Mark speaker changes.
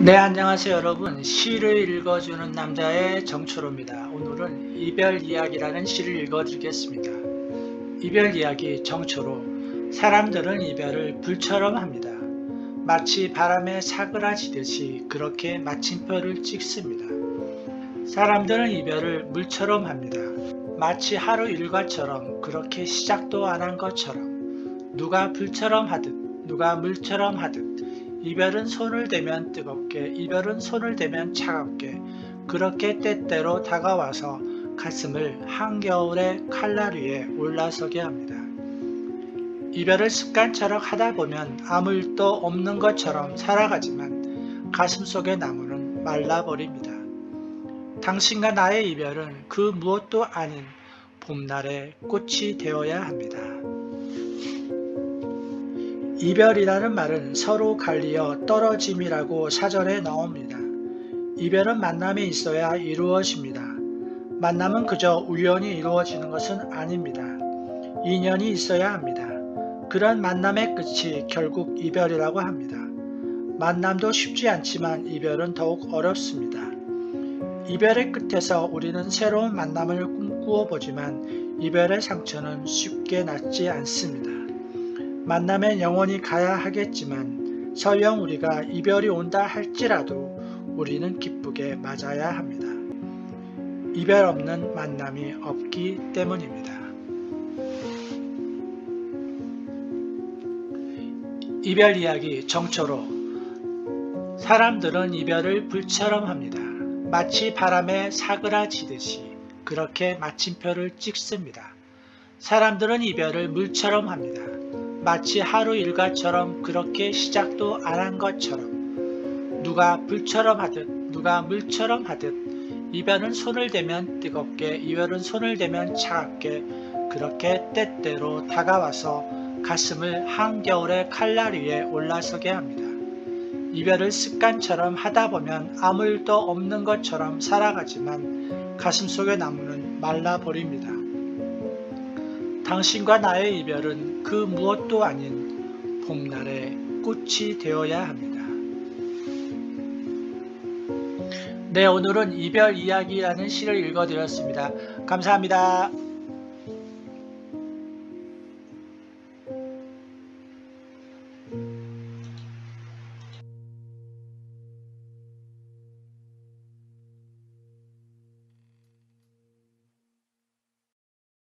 Speaker 1: 네, 안녕하세요 여러분. 시를 읽어주는 남자의 정초로입니다. 오늘은 이별 이야기라는 시를 읽어드리겠습니다. 이별 이야기 정초로. 사람들은 이별을 불처럼 합니다. 마치 바람에 사그라지듯이 그렇게 마침표를 찍습니다. 사람들은 이별을 물처럼 합니다. 마치 하루 일과처럼 그렇게 시작도 안 한 것처럼 누가 불처럼 하듯 누가 물처럼 하듯 이별은 손을 대면 뜨겁게, 이별은 손을 대면 차갑게 그렇게 때때로 다가와서 가슴을 한겨울의 칼날 위에 올라서게 합니다. 이별을 습관처럼 하다 보면 아무 일도 없는 것처럼 살아가지만 가슴속의 나무는 말라버립니다. 당신과 나의 이별은 그 무엇도 아닌 봄날의 꽃이 되어야 합니다. 이별이라는 말은 서로 갈리어 떨어짐이라고 사전에 나옵니다. 이별은 만남이 있어야 이루어집니다. 만남은 그저 우연히 이루어지는 것은 아닙니다. 인연이 있어야 합니다. 그런 만남의 끝이 결국 이별이라고 합니다. 만남도 쉽지 않지만 이별은 더욱 어렵습니다. 이별의 끝에서 우리는 새로운 만남을 꿈꾸어 보지만 이별의 상처는 쉽게 낫지 않습니다. 만남엔 영원히 가야 하겠지만 설령 우리가 이별이 온다 할지라도 우리는 기쁘게 맞아야 합니다. 이별 없는 만남이 없기 때문입니다. 이별 이야기 정초로. 사람들은 이별을 불처럼 합니다. 마치 바람에 사그라지듯이 그렇게 마침표를 찍습니다. 사람들은 이별을 물처럼 합니다. 마치 하루 일과처럼 그렇게 시작도 안 한 것처럼 누가 불처럼 하듯 누가 물처럼 하듯 이별은 손을 대면 뜨겁게 이별은 손을 대면 차갑게 그렇게 때때로 다가와서 가슴을 한겨울의 칼날 위에 올라서게 합니다. 이별을 습관처럼 하다 보면 아무 일도 없는 것처럼 살아가지만 가슴속의 나무는 말라버립니다. 당신과 나의 이별은 그 무엇도 아닌 봄날의 꽃이 되어야 합니다. 네, 오늘은 이별 이야기라는 시를 읽어드렸습니다. 감사합니다.